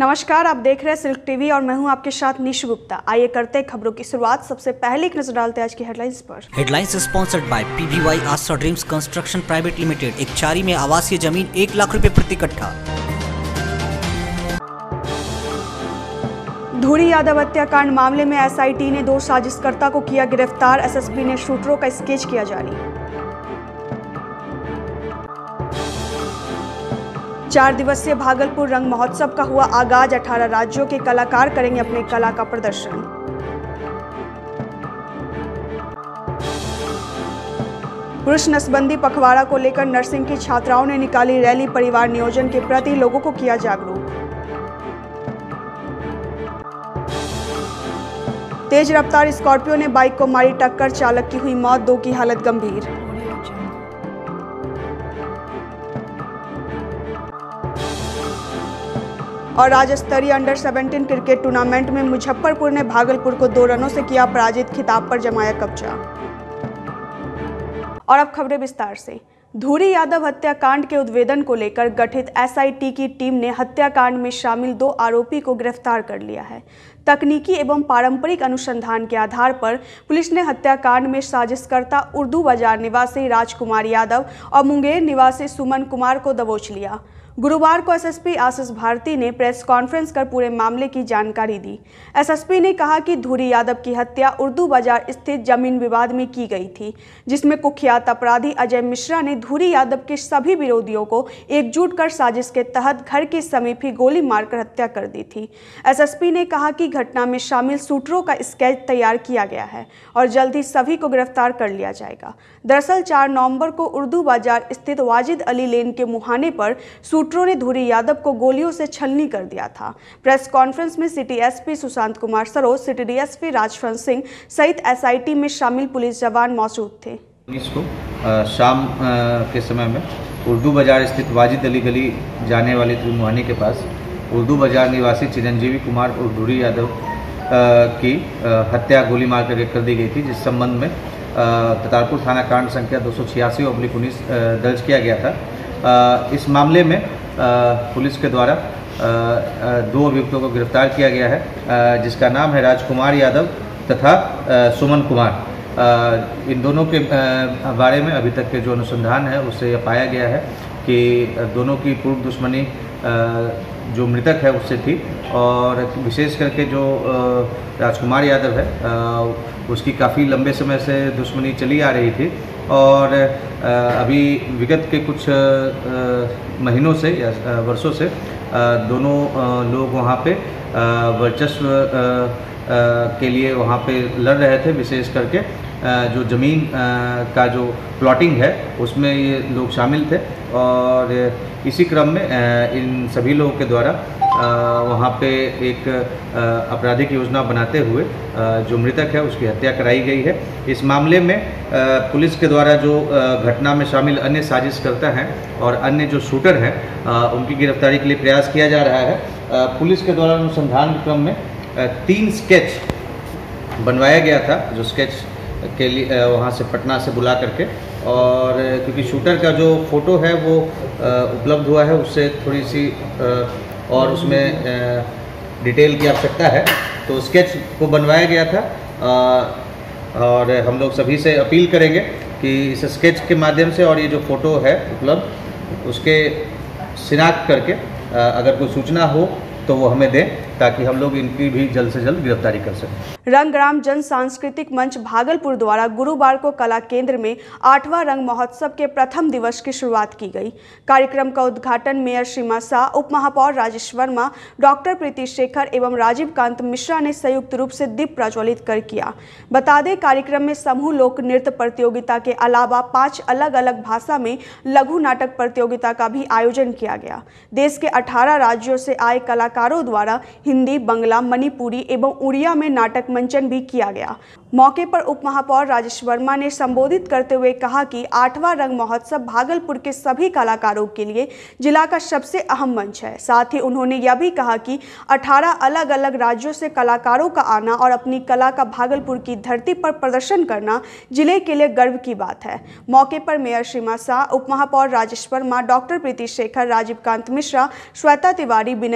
नमस्कार, आप देख रहे हैं सिल्क टीवी और मैं हूं आपके साथ निशु गुप्ता। आइए करते हैं खबरों की शुरुआत। सबसे पहले एक नजर डालते हैं आज की हेडलाइंस पर। Headlines sponsored by PVY Aastha dreams construction private limited. एक चारी में आवासीय जमीन 1 लाख रुपए प्रति कट्ठा। धुरी यादव हत्याकांड मामले में एसआईटी ने 2 साजिशकर्ता को किया गिरफ्तार। एसएसपी ने शूटरों का स्केच किया जारी। 4 दिवसीय भागलपुर रंग महोत्सव का हुआ आगाज। 18 राज्यों के कलाकार करेंगे अपने कला का प्रदर्शन। पुरुष नसबंदी पखवाड़ा को लेकर नर्सिंग की छात्राओं ने निकाली रैली। परिवार नियोजन के प्रति लोगों को किया जागरूक। तेज रफ्तार स्कॉर्पियो ने बाइक को मारी टक्कर, चालक की हुई मौत, 2 की हालत गंभीर। और राज्य स्तरीय अंडर 17 क्रिकेट टूर्नामेंट में मुजफ्फरपुर ने भागलपुर को 2 रनों से किया पराजित, खिताब पर जमाया कब्जा। और अब खबरें विस्तार से। धुरी यादव हत्याकांड के उद्भेदन को लेकर गठित एसआईटी की टीम ने हत्याकांड में शामिल 2 आरोपी को गिरफ्तार कर लिया है। तकनीकी एवं पारंपरिक अनुसंधान के आधार पर पुलिस ने हत्याकांड में साजिशकर्ता उर्दू बाजार निवासी राजकुमार यादव और मुंगेर निवासी सुमन कुमार को दबोच लिया। गुरुवार को एसएसपी आशीष भारती ने प्रेस कॉन्फ्रेंस कर पूरे मामले की जानकारी दी। एसएसपी ने कहा कि धुरी यादव की हत्या उर्दू बाजार स्थित जमीन विवाद में की गई थी, जिसमें कुख्यात अपराधी अजय मिश्रा ने धुरी यादव के सभी विरोधियों को एकजुट कर साजिश के तहत घर के समीप ही गोली मारकर हत्या कर दी थी। एसएसपी ने कहा कि घटना में शामिल शूटरों का स्केच तैयार किया गया है और जल्द ही सभी को गिरफ्तार कर लिया जाएगा। दरअसल 4 नवंबर को उर्दू बाजार स्थित वाजिद अली लेन के मुहाने पर शूटरों ने धुरी यादव को गोलियों से छलनी कर दिया था। प्रेस कॉन्फ्रेंस में city SP Sushant Kumar Saroj, city DSP Rajvansh Singh सहित एसआईटी में शामिल पुलिस जवान मौजूद थे। 19 को शाम के समय में उर्दू बाजार स्थित वाजिद अली गली जाने वाले मुहाने के पास उर्दू बाजार निवासी चिरंजीवी कुमार और धुरी यादव की हत्या गोली मार कर दी गई थी, जिस संबंध में करतारपुर थाना कांड संख्या 286/19 दर्ज किया गया था। इस मामले में पुलिस के द्वारा 2 अभियुक्तों को गिरफ्तार किया गया है, जिसका नाम है राजकुमार यादव तथा सुमन कुमार। इन दोनों के बारे में अभी तक के जो अनुसंधान है उससे यह पाया गया है कि दोनों की पूर्व दुश्मनी जो मृतक है उससे थी, और विशेष करके जो राजकुमार यादव है उसकी काफ़ी लंबे समय से दुश्मनी चली आ रही थी, और अभी विगत के कुछ महीनों से या वर्षों से दोनों लोग वहाँ पे वर्चस्व के लिए वहाँ पे लड़ रहे थे। विशेष करके जो ज़मीन का जो प्लॉटिंग है उसमें ये लोग शामिल थे, और इसी क्रम में इन सभी लोगों के द्वारा वहाँ पे एक आपराधिक योजना बनाते हुए जो मृतक है उसकी हत्या कराई गई है। इस मामले में पुलिस के द्वारा जो घटना में शामिल अन्य साजिशकर्ता हैं और अन्य जो शूटर हैं उनकी गिरफ्तारी के लिए प्रयास किया जा रहा है। पुलिस के द्वारा अनुसंधान क्रम में 3 स्केच बनवाया गया था, जो स्केच के लिए वहाँ से पटना से बुला करके, और क्योंकि शूटर का जो फ़ोटो है वो उपलब्ध हुआ है, उससे थोड़ी सी और उसमें डिटेल की आवश्यकता है, तो स्केच को बनवाया गया था। और हम लोग सभी से अपील करेंगे कि इस स्केच के माध्यम से और ये जो फ़ोटो है उपलब्ध उसके शिनाख्त करके अगर कोई सूचना हो तो वो हमें दें, ताकि हम लोग इनकी भी जल्द से जल्द गिरफ्तारी कर सकें। रंगग्राम जन सांस्कृतिक मंच भागलपुर द्वारा गुरुवार को कला केंद्र में 8वां रंग महोत्सव के प्रथम दिवस की शुरुआत की गई। कार्यक्रम का उद्घाटन मेयर सीमा शाह, उप महापौर राजेश वर्मा, डॉक्टर प्रीति शेखर एवं राजीव कांत मिश्रा ने संयुक्त रूप से दीप प्रज्वलित कर किया। बता दें, कार्यक्रम में समूह लोक नृत्य प्रतियोगिता के अलावा 5 अलग अलग भाषा में लघु नाटक प्रतियोगिता का भी आयोजन किया गया। देश के 18 राज्यों से आए कलाकारों द्वारा हिंदी, बंगला, मणिपुरी एवं उड़िया में नाटक मंचन भी किया गया। मौके पर उप महापौर राजेश वर्मा ने संबोधित करते हुए कहा कि 8वां रंग महोत्सव भागलपुर के सभी कलाकारों के लिए जिला का सबसे अहम मंच है। साथ ही उन्होंने यह भी कहा कि 18 अलग अलग राज्यों से कलाकारों का आना और अपनी कला का भागलपुर की धरती पर प्रदर्शन करना जिले के लिए गर्व की बात है। मौके पर मेयर सीमा शाह, उप महापौर राजेश वर्मा, डॉक्टर प्रीति शेखर, राजीव कांत मिश्रा, श्वेता तिवारी, विनय राज,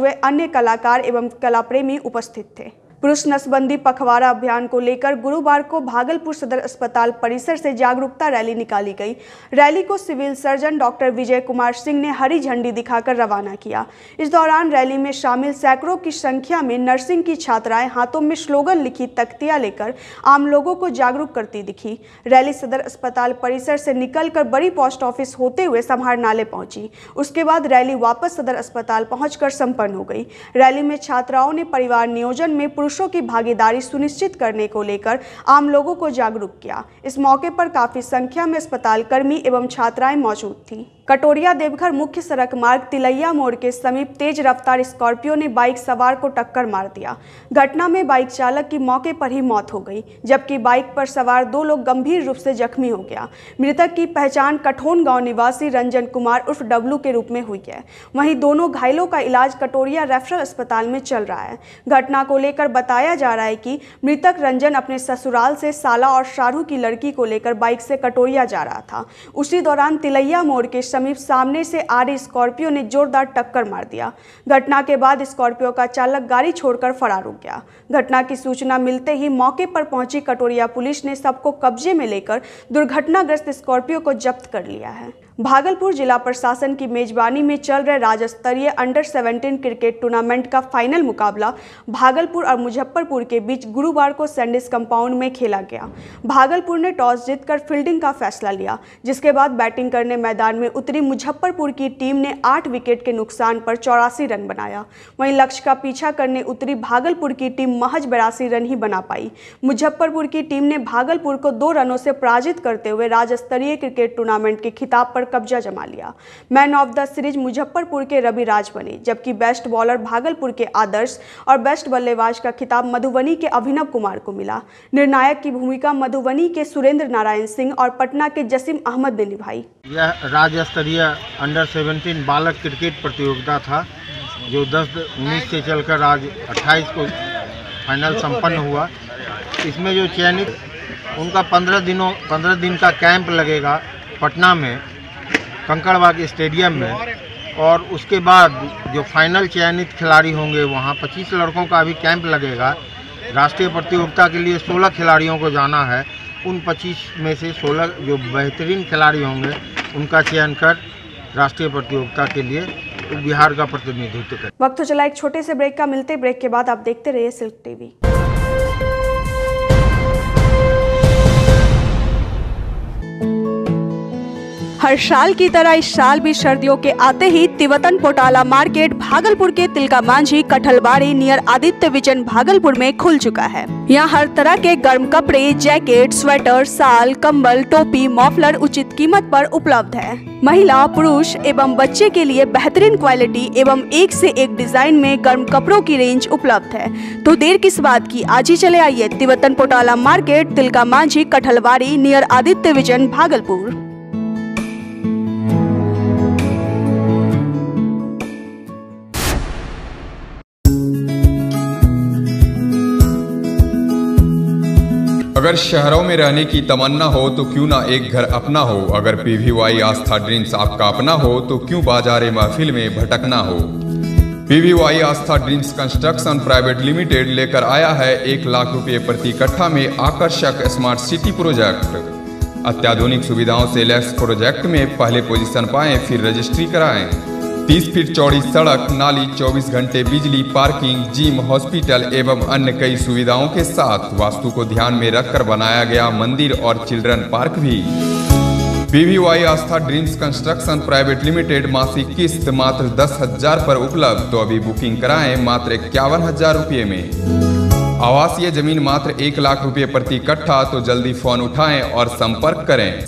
हुए अन्य कलाकार एवं कलाप्रेमी उपस्थित थे। पुरुष नसबंदी पखवाड़ा अभियान को लेकर गुरुवार को भागलपुर सदर अस्पताल परिसर से जागरूकता रैली निकाली गई। रैली को civil surgeon doctor Vijay Kumar Singh ने हरी झंडी दिखाकर रवाना किया। इस दौरान रैली में शामिल सैकड़ों की संख्या में नर्सिंग की छात्राएं हाथों में स्लोगन लिखी तख्तियां लेकर आम लोगों को जागरूक करती दिखी। रैली सदर अस्पताल परिसर से निकलकर बड़ी पोस्ट ऑफिस होते हुए समहार नाले पहुंची। उसके बाद रैली वापस सदर अस्पताल पहुंचकर संपन्न हो गई। रैली में छात्राओं ने परिवार नियोजन में पुरुषों की भागीदारी सुनिश्चित करने को लेकर आम लोगों को जागरूक किया। इस मौके पर काफी संख्या में अस्पताल कर्मी एवं छात्राएं मौजूद थी। कटोरिया देवघर मुख्य सड़क मार्ग तिलैया मोड़ के समीप तेज रफ्तार स्कॉर्पियो ने बाइक सवार को टक्कर मार दिया। घटना में बाइक चालक की मौके पर ही मौत हो गई, जबकि बाइक पर सवार 2 लोग गंभीर रूप से जख्मी हो गया। मृतक की पहचान कठोन गांव निवासी रंजन कुमार उर्फ डब्लू के रूप में हुई है। वहीं दोनों घायलों का इलाज कटोरिया रेफरल अस्पताल में चल रहा है। घटना को लेकर बताया जा रहा है कि मृतक रंजन अपने ससुराल से साला और शारू की लड़की को लेकर बाइक से कटोरिया जा रहा था। उसी दौरान तिलैया मोड़ के समीप सामने से आ रही स्कॉर्पियो ने जोरदार टक्कर मार दिया। घटना के बाद स्कॉर्पियो का चालक गाड़ी छोड़कर फरार हो गया। घटना की सूचना मिलते ही मौके पर पहुंची कटोरिया पुलिस ने सबको कब्जे में लेकर दुर्घटनाग्रस्त स्कॉर्पियो को जब्त कर लिया है। भागलपुर जिला प्रशासन की मेजबानी में चल रहे राज्य स्तरीय अंडर 17 क्रिकेट टूर्नामेंट का फाइनल मुकाबला भागलपुर और मुजफ्फरपुर के बीच गुरुवार को सैंडिस कंपाउंड में खेला गया। भागलपुर ने टॉस जीतकर फील्डिंग का फैसला लिया, जिसके बाद बैटिंग करने मैदान में उतरी मुजफ्फरपुर की टीम ने 8 विकेट के नुकसान पर 84 रन बनाया। वहीं लक्ष्य का पीछा करने उतरी भागलपुर की टीम महज 82 रन ही बना पाई। मुजफ्फरपुर की टीम ने भागलपुर को 2 रनों से पराजित करते हुए राज्य स्तरीय क्रिकेट टूर्नामेंट के खिताब पर कब्जा जमा लिया। Man of the series Muzaffarpur के रवि राज बने, जबकि बेस्ट बॉलर भागलपुर के आदर्श और बेस्ट बल्लेबाज का खिताब मधुबनी के अभिनव कुमार को मिला। निर्णायक की भूमिका मधुबनी के सुरेंद्र नारायण सिंह और पटना के जसीम अहमद ने निभाई। यह राज्य स्तरीय अंडर 17 बालक क्रिकेट प्रतियोगिता था, जो 10-19 से चलकर आज 28 को फाइनल संपन्न हुआ। इसमें जो चयनित उनका 15 दिन का कैंप लगेगा पटना में कंकड़बाग स्टेडियम में, और उसके बाद जो फाइनल चयनित खिलाड़ी होंगे वहाँ 25 लड़कों का भी कैंप लगेगा। राष्ट्रीय प्रतियोगिता के लिए 16 खिलाड़ियों को जाना है। उन 25 में से 16 जो बेहतरीन खिलाड़ी होंगे उनका चयन कर राष्ट्रीय प्रतियोगिता के लिए बिहार का प्रतिनिधित्व करें। वक्त तो चला एक छोटे से ब्रेक का, मिलते ब्रेक के बाद आप देखते रहिए सिल्क टीवी। हर साल की तरह इस साल भी सर्दियों के आते ही तिवतन पोटाला मार्केट भागलपुर के तिलका मांझी कठलबाड़ी नियर आदित्य विजन भागलपुर में खुल चुका है। यहाँ हर तरह के गर्म कपड़े, जैकेट, स्वेटर, साल, कंबल, टोपी, मफलर उचित कीमत पर उपलब्ध है। महिला, पुरुष एवं बच्चे के लिए बेहतरीन क्वालिटी एवं एक से एक डिजाइन में गर्म कपड़ों की रेंज उपलब्ध है। तो देर किस बात की, आज ही चले आइए तिवतन Potala market Tilka Manjhi Kathalbari near Aditya vision Bhagalpur. अगर शहरों में रहने की तमन्ना हो तो क्यों ना एक घर अपना हो। अगर PVY आस्था ड्रीम्स आपका अपना हो तो क्यों बाजारे महफिल में भटकना हो। PVY Aastha dreams construction private limited लेकर आया है 1 लाख रुपए प्रति कट्ठा में आकर्षक स्मार्ट सिटी प्रोजेक्ट। अत्याधुनिक सुविधाओं से लैस प्रोजेक्ट में पहले पोजीशन पाएं, फिर रजिस्ट्री कराएं। 30 फीट चौड़ी सड़क, नाली, 24 घंटे बिजली, पार्किंग, जिम, हॉस्पिटल एवं अन्य कई सुविधाओं के साथ वास्तु को ध्यान में रखकर बनाया गया मंदिर और चिल्ड्रन पार्क भी। PVY Aastha dreams construction private limited मासिक किस्त मात्र 10,000 पर उपलब्ध। तो अभी बुकिंग कराएं मात्र 51,000 रुपये में। आवासीय जमीन मात्र 1 लाख रुपए प्रति कट्ठा। तो जल्दी फोन उठाएं और संपर्क करें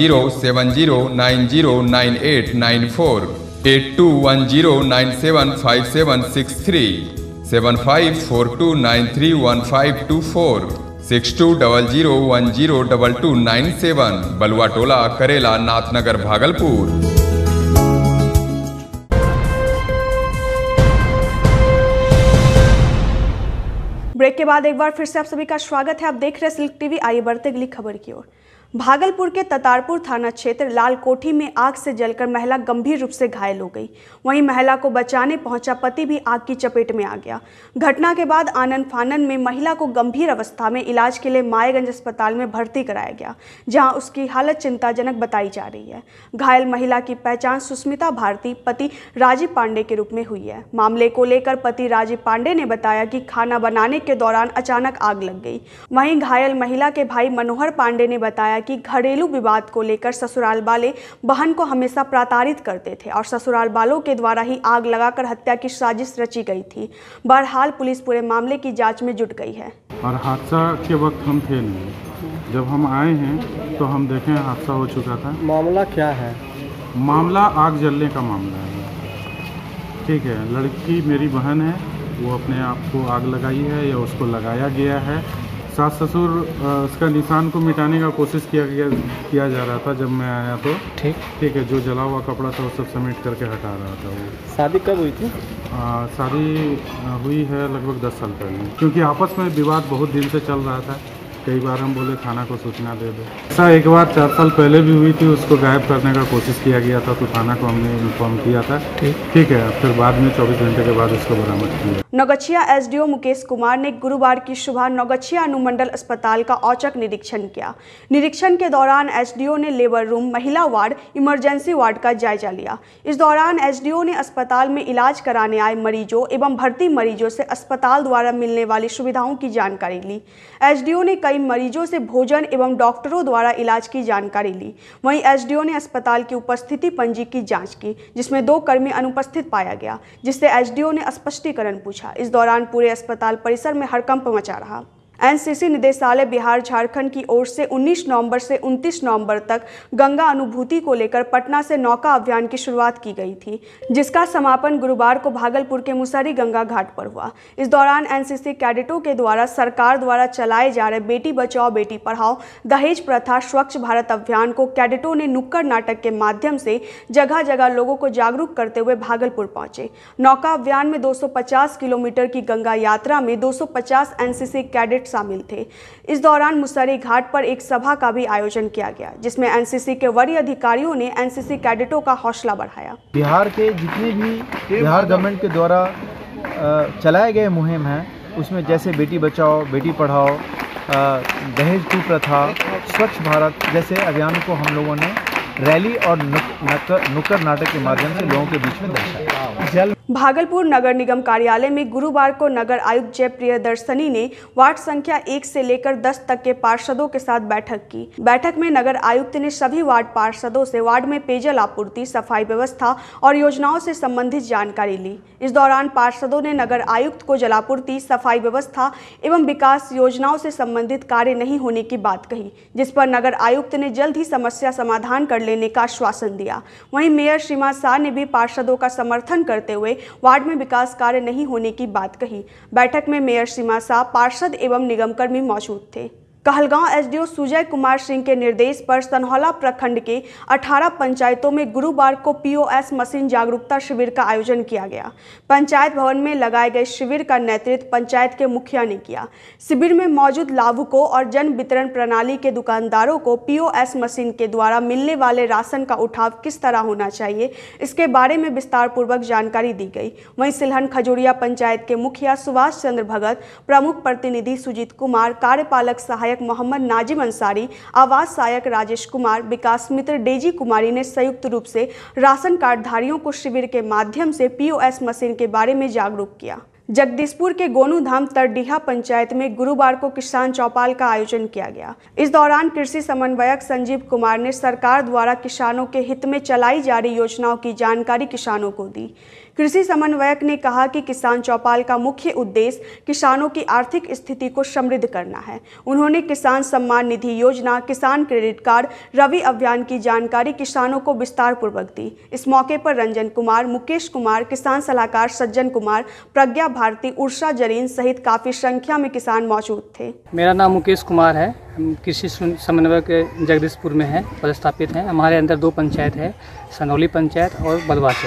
7070909894 8210975763 7542931524 6200102297 बलुआ टोला करेला नाथनगर भागलपुर। ब्रेक के बाद एक बार फिर से आप सभी का स्वागत है। आप देख रहे हैं सिल्क टीवी। आइए बढ़ते अगली खबर की ओर। भागलपुर के ततारपुर थाना क्षेत्र लाल कोठी में आग से जलकर महिला गंभीर रूप से घायल हो गई। वहीं महिला को बचाने पहुंचा पति भी आग की चपेट में आ गया। घटना के बाद आनन फानन में महिला को गंभीर अवस्था में इलाज के लिए मायागंज अस्पताल में भर्ती कराया गया, जहां उसकी हालत चिंताजनक बताई जा रही है। घायल महिला की पहचान सुष्मिता भारती पति राजीव पांडे के रूप में हुई है। मामले को लेकर पति राजीव पांडे ने बताया कि खाना बनाने के दौरान अचानक आग लग गई। वहीं घायल महिला के भाई मनोहर पांडे ने बताया कि घरेलू विवाद को लेकर ससुराल वाले बहन को हमेशा प्रताड़ित करते थे और ससुराल वालों के द्वारा ही आग लगाकर हत्या की साजिश रची गई थी। बहरहाल पुलिस पूरे मामले की जांच में जुट गई है। और हादसा के वक्त हम थे नहीं, जब हम आए हैं तो हम देखें हादसा हो चुका था। मामला क्या है? मामला आग जलने का मामला है। ठीक है, लड़की मेरी बहन है, वो अपने आप को आग लगाई है या उसको लगाया गया है। सास ससुर उसका निशान को मिटाने का कोशिश किया जा रहा था। जब मैं आया तो ठीक है, जो जला हुआ कपड़ा था वो सब समेट करके हटा रहा था। वो शादी कब हुई थी? शादी हुई है लगभग 10 साल पहले, क्योंकि आपस में विवाद बहुत दिन से चल रहा था। कई बार हम बोले थाना को सूचना दे दो। ऐसा एक बार 4 साल पहले भी हुई थी, उसको गायब करने का कोशिश किया गया था तो थाना को हमने इन्फॉर्म किया था। ठीक है, फिर बाद में 24 घंटे के बाद उसको बरामद किया। नौगछिया एसडीओ मुकेश कुमार ने गुरुवार की सुबह नौगछिया अनुमंडल अस्पताल का औचक निरीक्षण किया। निरीक्षण के दौरान एसडीओ ने लेबर रूम, महिला वार्ड, इमरजेंसी वार्ड का जायजा लिया। इस दौरान एसडीओ ने अस्पताल में इलाज कराने आए मरीजों एवं भर्ती मरीजों से अस्पताल द्वारा मिलने वाली सुविधाओं की जानकारी ली। एसडीओ ने कई मरीजों से भोजन एवं डॉक्टरों द्वारा इलाज की जानकारी ली। वहीं एसडीओ ने अस्पताल की उपस्थिति पंजी की जांच की, जिसमें 2 कर्मी अनुपस्थित पाया गया, जिससे एसडीओ ने स्पष्टीकरण पूछा। इस दौरान पूरे अस्पताल परिसर में हड़कंप मचा रहा। एनसीसी निदेशालय बिहार झारखंड की ओर से 19 नवंबर से 29 नवंबर तक गंगा अनुभूति को लेकर पटना से नौका अभियान की शुरुआत की गई थी, जिसका समापन गुरुवार को भागलपुर के मुसहरी गंगा घाट पर हुआ। इस दौरान एनसीसी कैडेटों के द्वारा सरकार द्वारा चलाए जा रहे बेटी बचाओ बेटी पढ़ाओ, दहेज प्रथा, स्वच्छ भारत अभियान को कैडेटों ने नुक्कड़ नाटक के माध्यम से जगह जगह लोगों को जागरूक करते हुए भागलपुर पहुंचे। नौका अभियान में 250 किलोमीटर की गंगा यात्रा में 250 एनसीसी कैडेट शामिल थे। इस दौरान मुसहरी घाट पर एक सभा का भी आयोजन किया गया, जिसमें एनसीसी के वरीय अधिकारियों ने एनसीसी कैडेटों का हौसला बढ़ाया। बिहार के जितने भी बिहार गवर्नमेंट के द्वारा चलाए गए मुहिम हैं, उसमें जैसे बेटी बचाओ बेटी पढ़ाओ, दहेज प्रथा, स्वच्छ भारत जैसे अभियान को हम लोगों ने रैली और नुक्कड़ नाटक के माध्यम से लोगों के बीच में दर्शाया। भागलपुर नगर निगम कार्यालय में गुरुवार को नगर आयुक्त जय प्रियदर्शनी ने वार्ड संख्या 1 से लेकर 10 तक के पार्षदों के साथ बैठक की। बैठक में नगर आयुक्त ने सभी वार्ड पार्षदों से वार्ड में पेयजल आपूर्ति, सफाई व्यवस्था और योजनाओं से संबंधित जानकारी ली। इस दौरान पार्षदों ने नगर आयुक्त को जलापूर्ति, सफाई व्यवस्था एवं विकास योजनाओं से संबंधित कार्य नहीं होने की बात कही, जिस पर नगर आयुक्त ने जल्द ही समस्या समाधान कर लेने का आश्वासन दिया। वहीं मेयर श्रीमा शाह ने भी पार्षदों का समर्थन करते हुए वार्ड में विकास कार्य नहीं होने की बात कही। बैठक में मेयर श्रीमा शाह, पार्षद एवं निगमकर्मी मौजूद थे। कहलगांव एसडीओ सुजय कुमार सिंह के निर्देश पर सनहौला प्रखंड के 18 पंचायतों में गुरुवार को पीओएस मशीन जागरूकता शिविर का आयोजन किया गया। पंचायत भवन में लगाए गए शिविर का नेतृत्व पंचायत के मुखिया ने किया। शिविर में मौजूद लाभुकों और जन वितरण प्रणाली के दुकानदारों को पीओएस मशीन के द्वारा मिलने वाले राशन का उठाव किस तरह होना चाहिए, इसके बारे में विस्तार पूर्वक जानकारी दी गई। वहीं सिलहन खजूरिया पंचायत के मुखिया सुभाष चंद्र भगत, प्रमुख प्रतिनिधि सुजीत कुमार, कार्यपालक सहायक मोहम्मद नाजिम अंसारी, आवास सहायक राजेश कुमार, विकास मित्र डेजी कुमारी ने संयुक्त रूप से राशन कार्ड धारियों को शिविर के माध्यम से पीओएस मशीन के बारे में जागरूक किया। जगदीशपुर के गोनूधाम तरडीहा पंचायत में गुरुवार को किसान चौपाल का आयोजन किया गया। इस दौरान कृषि समन्वयक संजीव कुमार ने सरकार द्वारा किसानों के हित में चलाई जा रही योजनाओं की जानकारी किसानों को दी। कृषि समन्वयक ने कहा कि किसान चौपाल का मुख्य उद्देश्य किसानों की आर्थिक स्थिति को समृद्ध करना है। उन्होंने किसान सम्मान निधि योजना, किसान क्रेडिट कार्ड, रवि अभियान की जानकारी किसानों को विस्तार पूर्वक दी। इस मौके पर रंजन कुमार, मुकेश कुमार, किसान सलाहकार सज्जन कुमार, प्रज्ञा भारती, उर्षा जरीन सहित काफी संख्या में किसान मौजूद थे। मेरा नाम मुकेश कुमार है। हम कृषि समन्वयक जगदीशपुर में है, पदस्थापित हैं। हमारे अंदर 2 पंचायत है, सनौली पंचायत और बलवाचक।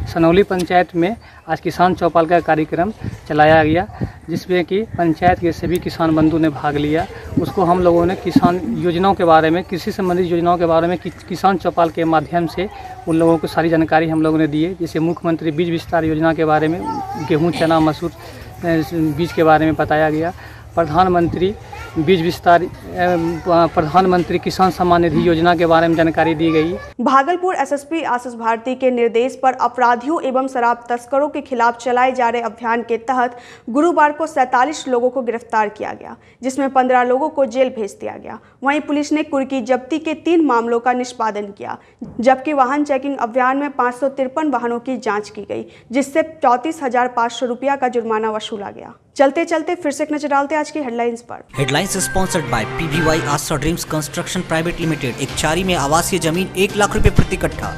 सनौली पंचायत में आज किसान चौपाल का कार्यक्रम चलाया गया, जिसमें कि पंचायत के सभी किसान बंधु ने भाग लिया। उसको हम लोगों ने किसान योजनाओं के बारे में, कृषि संबंधित योजनाओं के बारे में किसान चौपाल के माध्यम से उन लोगों को सारी जानकारी हम लोगों ने दी है। जैसे मुख्यमंत्री बीज विस्तार योजना के बारे में, गेहूँ, चना, मसूर बीज के बारे में बताया गया। प्रधानमंत्री बीज विस्तार, प्रधानमंत्री किसान सम्मान निधि योजना के बारे में जानकारी दी गई। भागलपुर एसएसपी आशीष भारती के निर्देश पर अपराधियों एवं शराब तस्करों के खिलाफ चलाए जा रहे अभियान के तहत गुरुवार को 47 लोगों को गिरफ्तार किया गया, जिसमें 15 लोगों को जेल भेज दिया गया। वहीं पुलिस ने कुर्की जब्ती के 3 मामलों का निष्पादन किया, जबकि वाहन चेकिंग अभियान में 553 वाहनों की जाँच की गई, जिससे 34,500 रुपया का जुर्माना वसूला गया। चलते चलते फिर से एक नजर डालते आज की हेडलाइंस पर। Headlines sponsored by PVY Aastha dreams construction private limited. एक चारी में आवासीय जमीन 1 लाख रुपए प्रति कट्ठा।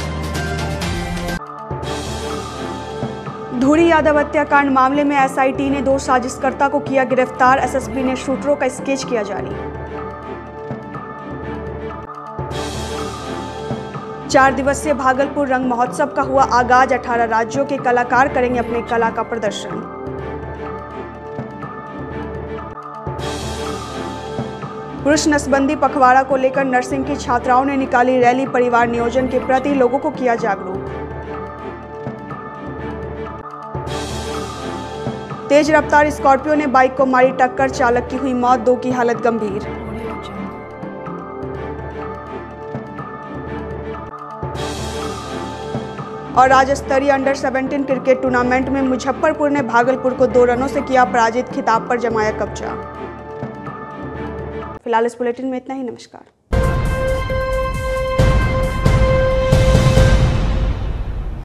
धुरी यादव हत्याकांड मामले में एसआईटी ने 2 साजिशकर्ता को किया गिरफ्तार। एसएसपी ने शूटरों का स्केच किया जारी। 4 दिवसीय भागलपुर रंग महोत्सव का हुआ आगाज। 18 राज्यों के कलाकार करेंगे अपनी कला का प्रदर्शन। पुरुष नसबंदी पखवाड़ा को लेकर नर्सिंग की छात्राओं ने निकाली रैली। परिवार नियोजन के प्रति लोगों को किया जागरूक। तेज रफ्तार स्कॉर्पियो ने बाइक को मारी टक्कर, चालक की हुई मौत, 2 की हालत गंभीर। और राज्य स्तरीय अंडर 17 क्रिकेट टूर्नामेंट में मुजफ्फरपुर ने भागलपुर को 2 रनों से किया पराजित, खिताब पर जमाया कब्जा। फिलहाल इस बुलेटिन में इतना ही। नमस्कार।